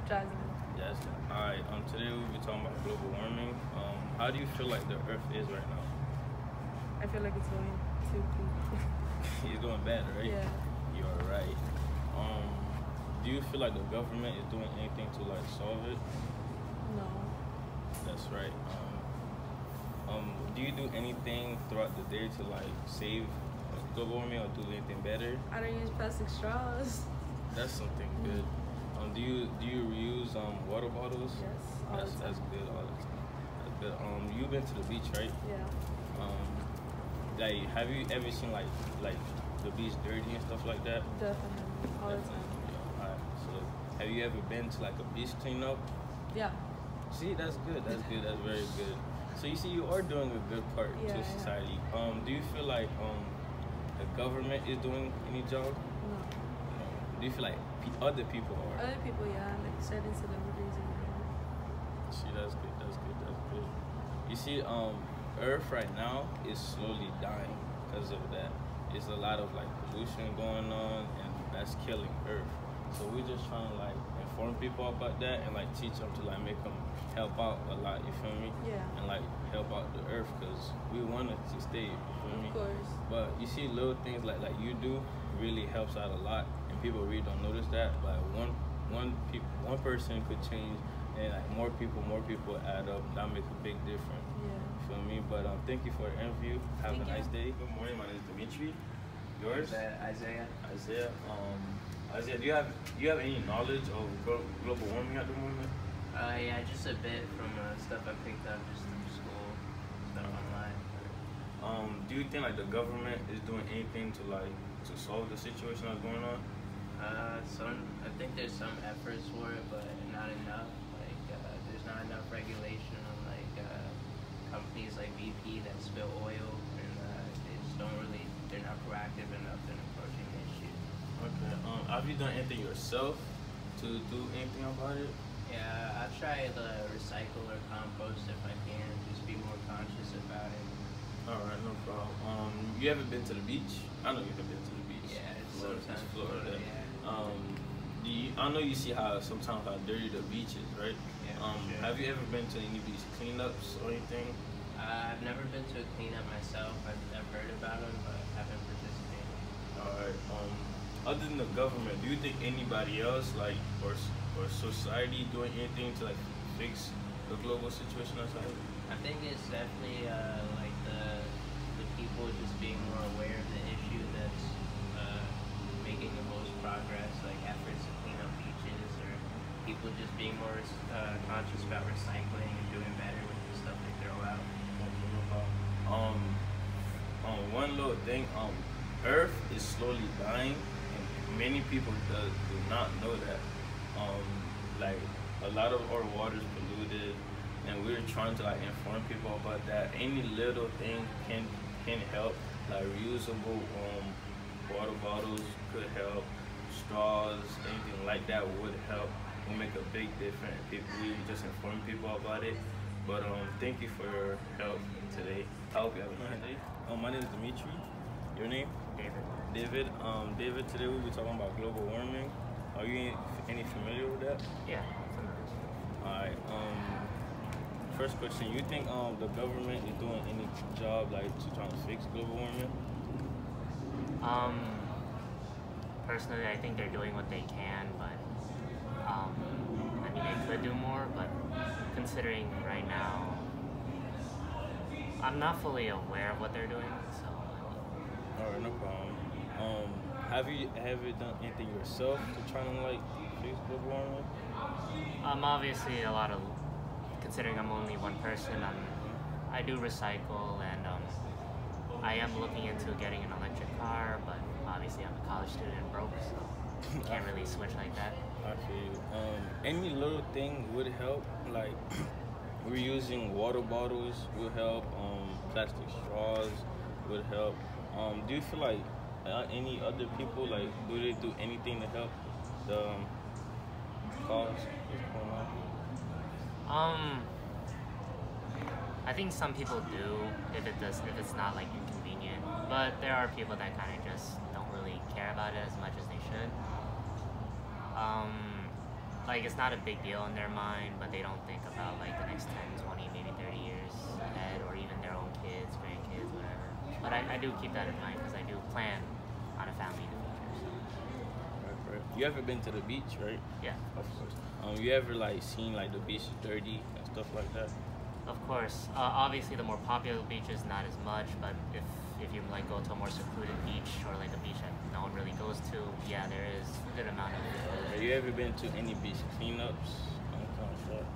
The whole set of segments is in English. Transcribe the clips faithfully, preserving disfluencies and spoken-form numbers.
Jasmine. Yes. Alright, um, today we'll be talking about global warming. Um, how do you feel like the Earth is right now? I feel like it's going too deep. It's going bad, right? Yeah. You're right. Um, do you feel like the government is doing anything to like solve it? No. That's right. Um, um, do you do anything throughout the day to like save global warming or do anything better? I don't use plastic straws. That's something good. Um, do you do you reuse um water bottles? Yes. All That's the time. that's good all the time. That's good. Um, you've been to the beach, right? Yeah. Um, like, have you ever seen like like the beach dirty and stuff like that? Definitely. All the time. Yeah. Alright. So, have you ever been to like a beach cleanup? Yeah. See, that's good. That's good. That's very good. So you see, you are doing a good part Yeah, to yeah. society. Um, do you feel like um the government is doing any job? No. No. Do you feel like pe- other people are? Other people, yeah, like certain celebrities and everything. See, that's good. That's good. That's good. You see, um, Earth right now is slowly dying because of that. It's a lot of like pollution going on, and that's killing Earth. So we're just trying to like inform people about that and like teach them to like make them help out a lot. You feel me? Yeah. And like help out the Earth because we want it to stay. You feel me? Of course. But you see, little things like like you do really helps out a lot, and people really don't notice that. But one one peop one person could change, and like more people, more people add up. That makes a big difference. Yeah. You feel me? But um, thank you for the interview. Have Thank a nice you. day. Good morning. My name is Dimitri. Yours? That Isaiah. Isaiah. Um, Isaiah, do you have do you have any knowledge of glo- global warming at the moment? Uh, yeah, just a bit from uh, stuff I picked up just through school, stuff online. Um, do you think like the government is doing anything to like to solve the situation that's going on? Uh, some, I think there's some efforts for it, but not enough. Like, uh, there's not enough regulation on like uh, companies like B P that spill oil, and uh, they just don't really, they're not proactive enough in approaching the issue. Okay. Um, have you done anything yourself to do anything about it? Yeah, I'll try to recycle or compost if I can, just be more conscious about it. All right, no problem. Um, you ever been to the beach? I know you have been to the beach. Yeah, it's Florida, sometimes it's Florida. yeah. Um, do you, I know you see how sometimes how dirty the beach is, right? Yeah, Um, sure. have you ever been to any beach cleanups or anything? Uh, I've never been to a cleanup myself. I've, I've heard about them, but haven't participated. All right. Um, other than the government, do you think anybody else, like, or s- or society, doing anything to like fix the global situation outside? I think it's definitely uh, like the the people just being more aware of the issue that's uh, making the most progress, like efforts to clean up beaches, or people just being more uh, conscious about recycling and doing better with the stuff they throw out. Um, um, one little thing. Um, Earth is slowly dying, and many people do, do not know that. Um, like a lot of our water is polluted, and we're trying to like inform people about that. Any little thing can can help. Like reusable um water bottles could help. Straws, anything like that would help. Will make a big difference if we just inform people about it. But um, thank you for your help today. I hope you have a nice day. Um, my name is Dimitri. Your name? David. David. Um, David. Today we'll be talking about global warming. Are you any, any familiar with that? Yeah. Alright. Um, first question. You think um the government is doing any job like to try to fix global warming? Um, personally, I think they're doing what they can, but um, I mean, they could do more. But considering right now, I'm not fully aware of what they're doing, so. Alright, no problem. Um, have you have you done anything yourself to try to like fix global warming? Um, obviously, a lot of considering I'm only one person, um, I do recycle, and um, I am looking into getting an electric car, but obviously I'm a college student and broke, so can't really switch like that. I feel you. Um, any little thing would help. Like reusing water bottles would help. Um, plastic straws would help. Um, do you feel like uh, any other people like do they do anything to help the um, cause what's going on? Um, I think some people do if it does if it's not like inconvenient, but there are people that kind of just don't really care about it as much as they should. Um, like it's not a big deal in their mind, but they don't think about like the next ten, twenty, maybe thirty years ahead, or even their own kids, grandkids, whatever. But I, I do keep that in mind because I do plan on a family in the future. So. Right, right. You ever been to the beach, right? Yeah. Of course. Um, you ever like seen like the beach is dirty and stuff like that? Of course. Uh, obviously, the more popular beaches, not as much. But if if you like go to a more secluded beach or like a beach that no one really goes to, yeah, there is a good amount of. Have you ever been to any beach cleanups? Anything like that?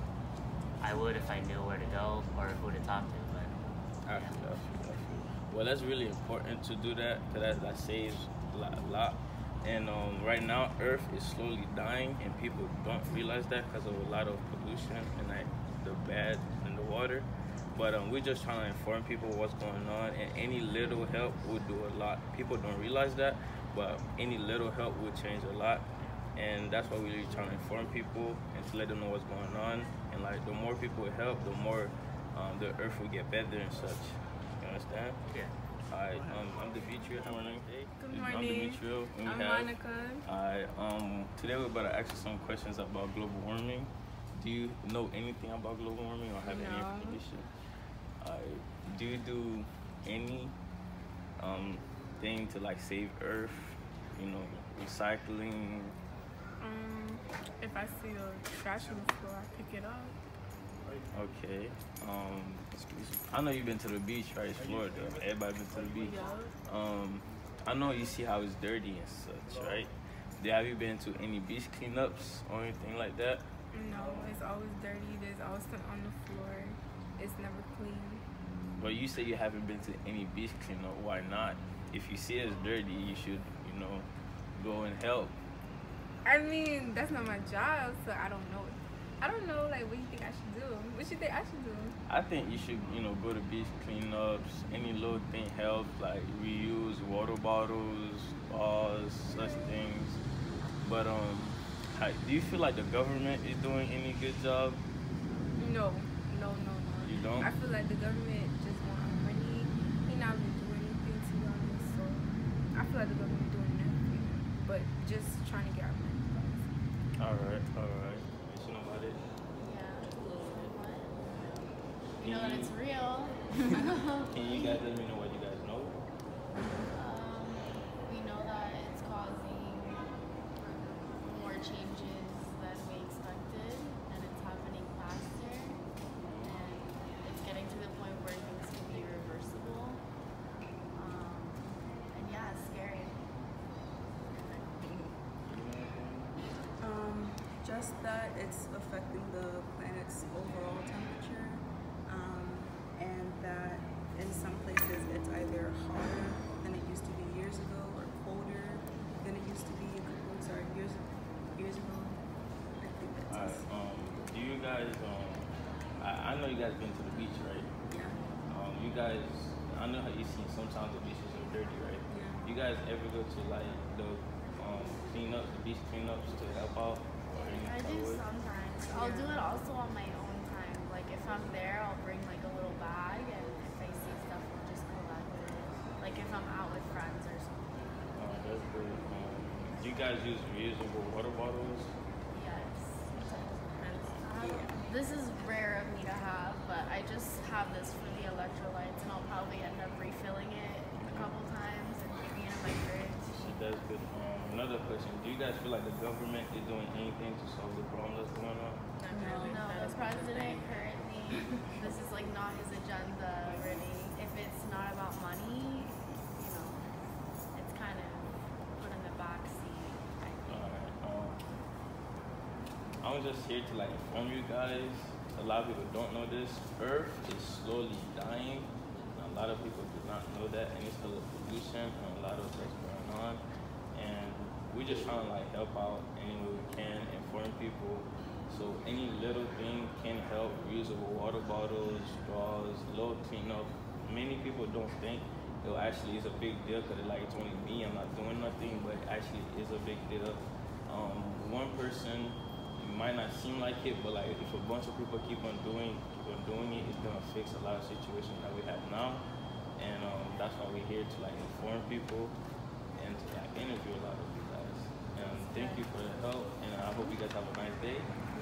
I would if I knew where to go or who to talk to, but. I Yeah. feel, I feel, I feel. Well, that's really important to do that because that, that saves a lot. A lot. And um, right now, Earth is slowly dying, and people don't realize that because of a lot of pollution and like the bad in the water. But um, we're just trying to inform people what's going on, and any little help would do a lot. People don't realize that, but any little help would change a lot. And that's why we're really trying to inform people and to let them know what's going on. And like the more people help, the more um, the Earth will get better and such. You understand? Yeah. Alright, um, I'm Demetrio. How are you? Hey. Good I'm morning. Demetrio. and we I'm have- Monica. Alright, um, today we're about to ask you some questions about global warming. Do you know anything about global warming or have any No. information? Alright, do you do any um thing to like save Earth? You know, recycling. Um, if I see a trash on the floor, I pick it up. Okay. Um, I know you've been to the beach, right? It's Florida. Everybody been to the beach. Yeah. Um, I know you see how it's dirty and such, right? Have you been to any beach cleanups or anything like that? No, it's always dirty. There's always something on the floor. It's never clean. Well, you say you haven't been to any beach cleanup. Why not? If you see it's dirty, you should, you know, go and help. I mean, that's not my job, so I don't know. I don't know, like, what you think I should do? What you think I should do? I think you should, you know, go to beach cleanups. Any little thing helps, like reuse water bottles, straws, such things. But um, how, do you feel like the government is doing any good job? No, no, no, no. You don't? I feel like the government just want our money. He not really doing anything, to be honest. So I feel like the government doing nothing, but just trying to get our money. All right, all right. You know about it? Yeah. You know that it's real. Can you guys let me know what you guys know? um, we know that it's causing more changes than we expected, and it's happening faster, and it's getting to the point where things can be reversible. Um, and yeah, it's scary. Um, just that it's affecting the planet's overall temperature, um, and that in some places it's either hotter than it used to be years ago, or colder than it used to be a couple, sorry, years years ago. I think that's All right. Um, do you guys? Um, I, I know you guys been to the beach, right? yeah, Um, you guys, I know how you see sometimes the beaches are dirty, right? yeah. You guys ever go to like the um, cleanups, the beach cleanups to help out? Or any I type do of way? sometimes. I'll do it also on my own time. Like if I'm there, I'll bring like a little bag, and if I see stuff, I'll just collect it. Like if I'm out with friends or something. Um, that's good. Um, do you guys use reusable water bottles? Yes. Um, Yeah. This is rare of me to have, but I just have this for the electrolytes, and I'll probably end up refilling it a couple times and keeping it in my fridge. That's good. Um, another question: do you guys feel like the government is doing anything to solve the problem that's going on? No, the president currently, this is like not his agenda really. If it's not about money, you know, it's kind of put in the back seat, I think. Alright, um, I'm just here to like inform you guys. A lot of people don't know this. Earth is slowly dying. A lot of people do not know that, and it's because of pollution and a lot of stuff going on. And we're just trying to like help out any way we can, inform people. So any little thing can help. Reusable water bottles, straws, little cleanup. Many people don't think it actually is a big deal because like it's only me, I'm not doing nothing, but it actually is a big deal. Um, one person, it might not seem like it, but like if a bunch of people keep on doing, keep on doing it, it's gonna fix a lot of situations that we have now. And um, that's why we're here to like inform people and to like interview a lot of you guys. And thank you for the help, and I hope you guys have a nice day.